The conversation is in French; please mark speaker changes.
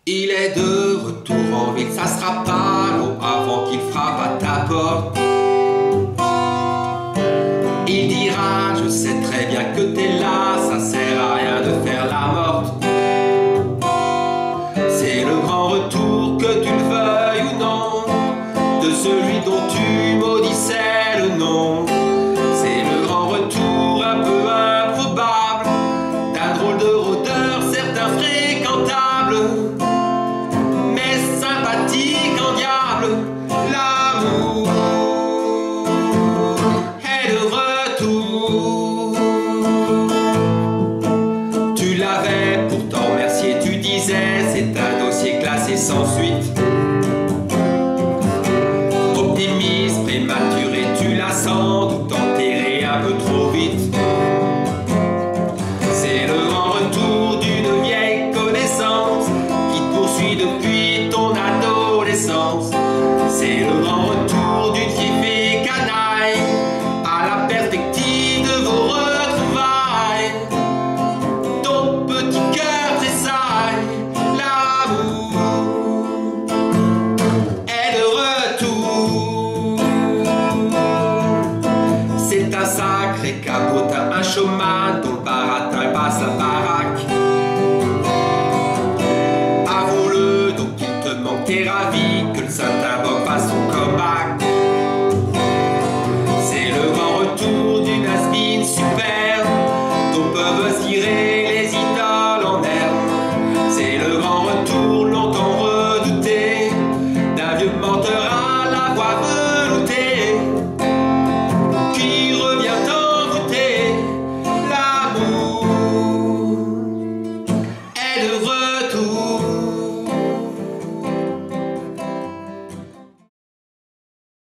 Speaker 1: Il est de retour en ville, ça sera pas long avant qu'il frappe à ta porte. Il dira, je sais très bien que t'es là, ça sert à rien de faire la morte. C'est le grand retour, que tu le veuilles ou non, de celui dont tu maudissais le nom. C'est le grand retour un peu improbable, d'un drôle de rôdeur, certes infréquentable, mais sympathique en diable. L'amour est de retour. Tu l'avais pourtant remercié, tu disais c'est un dossier classé sans suite.